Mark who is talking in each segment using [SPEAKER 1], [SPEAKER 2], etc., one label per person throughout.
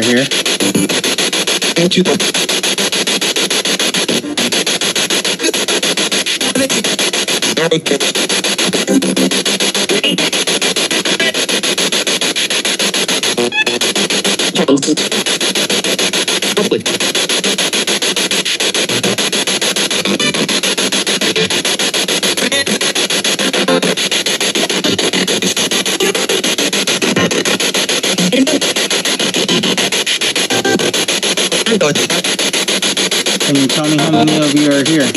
[SPEAKER 1] here.
[SPEAKER 2] Don't you
[SPEAKER 1] Can you tell me how many of you are here?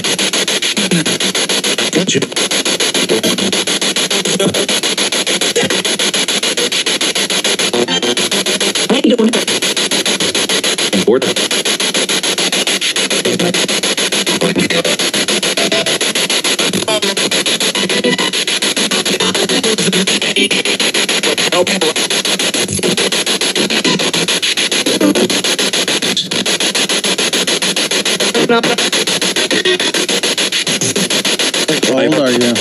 [SPEAKER 1] How old are you?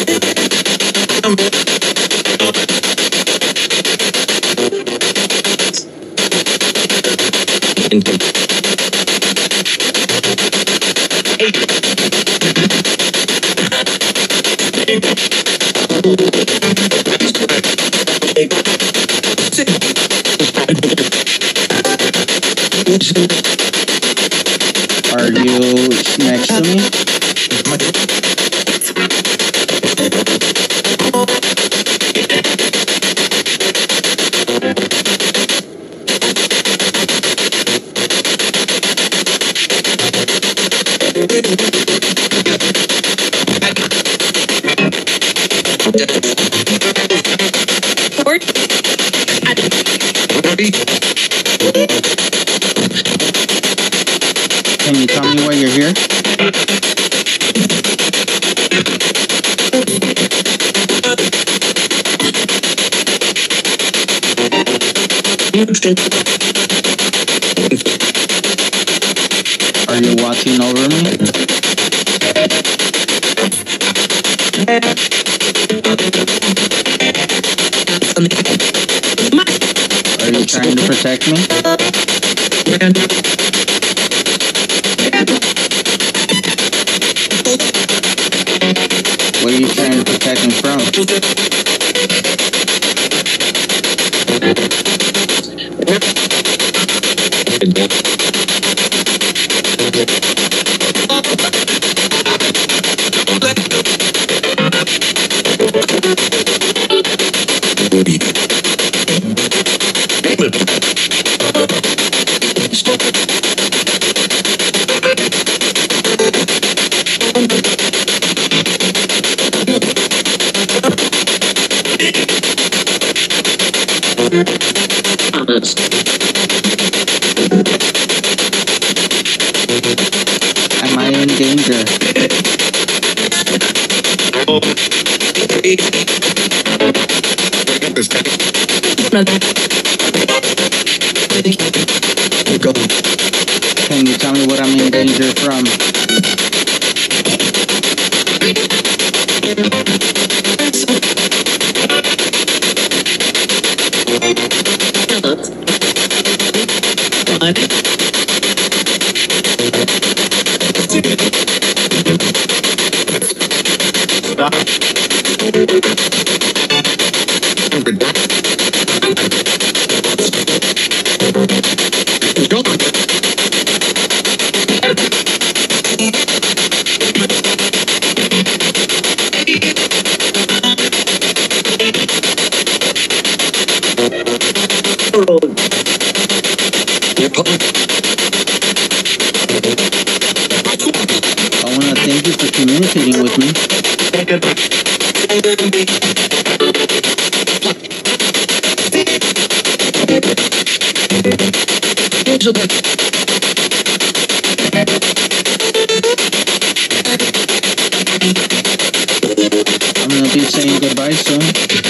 [SPEAKER 1] Are you next to me? Can you tell me why you're here? Are you watching over me? Are you trying to protect me? What are you trying to protect me from? Am I in danger? Can you tell me what I'm in danger from? I want to thank you for communicating with me. I'm going to be saying goodbye soon.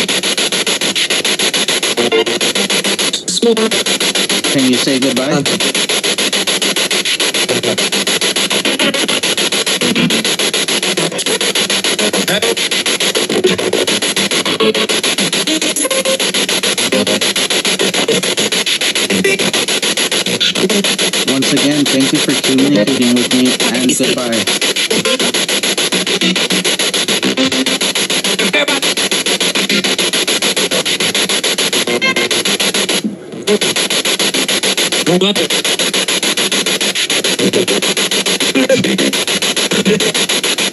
[SPEAKER 1] Can you say goodbye? Thank you for communicating with me, and goodbye.
[SPEAKER 2] What?